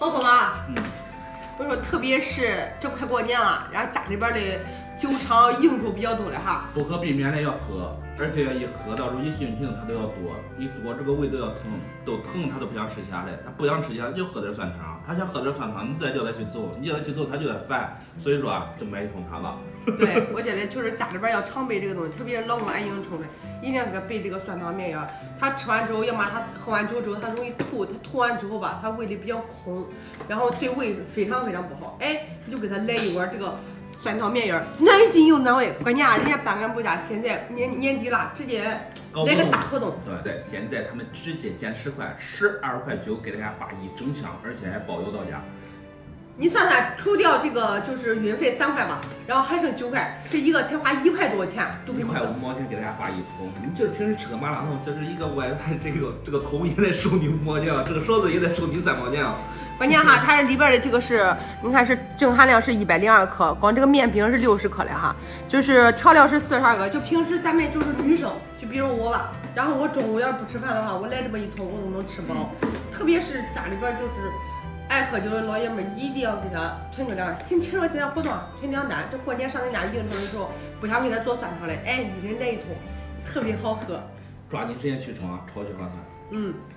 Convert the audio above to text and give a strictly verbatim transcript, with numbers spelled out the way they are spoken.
红红啊， 嗯， 我说特别是这快过年了，然后家里边的酒厂应酬比较多了哈， 不可避免的要喝，而且一喝到时候一心情它都要多，一多这个胃都要疼，都疼他都不想吃下来，他不想吃下就喝点酸汤，他想喝点酸汤，你再叫他去走，你叫他去走他就得烦，所以说啊就买一桶它了。 对，我觉得就是家里边要常备这个东西，特别是老公爱应酬的，一定要给他备这个酸汤面药。他吃完之后，要么他喝完酒之后他容易吐，他吐完之后吧，他胃里比较空，然后对胃非常非常不好。哎，你就给他来一碗这个酸汤面药，暖心又暖胃。关键啊，人家班干部家现在年年底了，直接来个大活动。 对对，现在他们直接减十块，十二块九给大家发一整箱，而且还包邮到家。 你算算，除掉这个就是运费三块吧，然后还剩九块，这一个才花一块多钱，都给你一块五毛钱给大家发一桶。你就是平时吃个麻辣烫，这是一个外卖，这个这个桶也得收你五毛钱啊，这个勺子也得收你三毛钱啊。 关键哈，它这里边的这个是，你看是正含量是一百零二克，光这个面饼是六十克的哈，就是调料是四十二个。就平时咱们就是女生，就比如我吧，然后我中午要是不吃饭的话，我来这么一桶我都能吃饱。特别是家里边就是爱喝酒的老爷们，一定要给他囤酒量。新趁着现在活动囤两单，这过年上咱家应酬的时候，不想给他做酸汤嘞，哎，一人来一桶，特别好喝。 抓紧时间去冲啊，超级划算。 嗯。